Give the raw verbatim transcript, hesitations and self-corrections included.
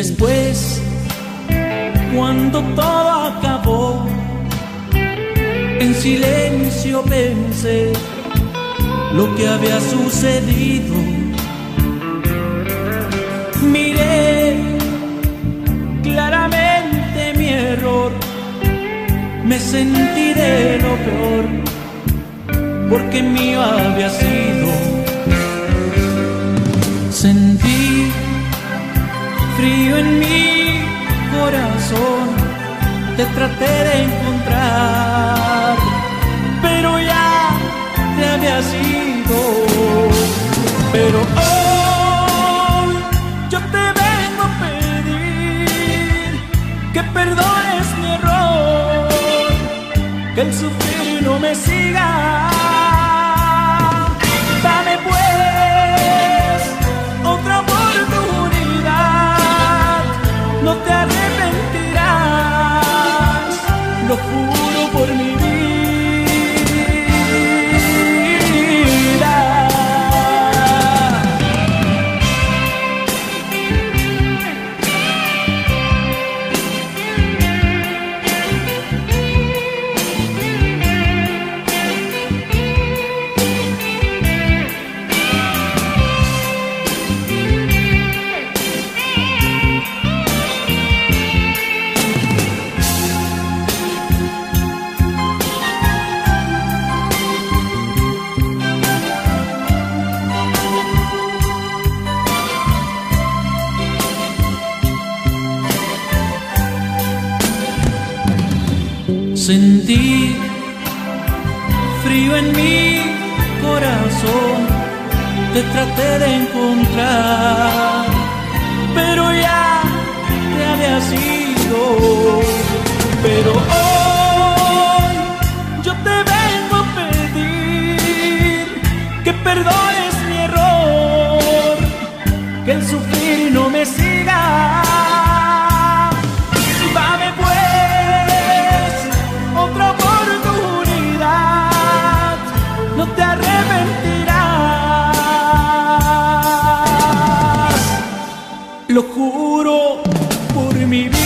después, cuando todo acabó, en silencio pensé lo que había sucedido. Miré claramente mi error, me sentí de lo peor, porque mío había sido. Sentí frío en mi corazón, te traté de encontrar, pero ya te había sido. Pero hoy yo te vengo a pedir que perdones mi error, que el sufrir no me siga. Dame pues otra oportunidad, no te arrepentirás, lo juro por mi vida. Sentí frío en mi corazón, te traté de encontrar, pero ya te había sido. Pero hoy yo te vengo a pedir que perdones mi error, que el sufrir no me siga. Dame pues otra oportunidad, no te arrepentirás, lo juro por mi vida.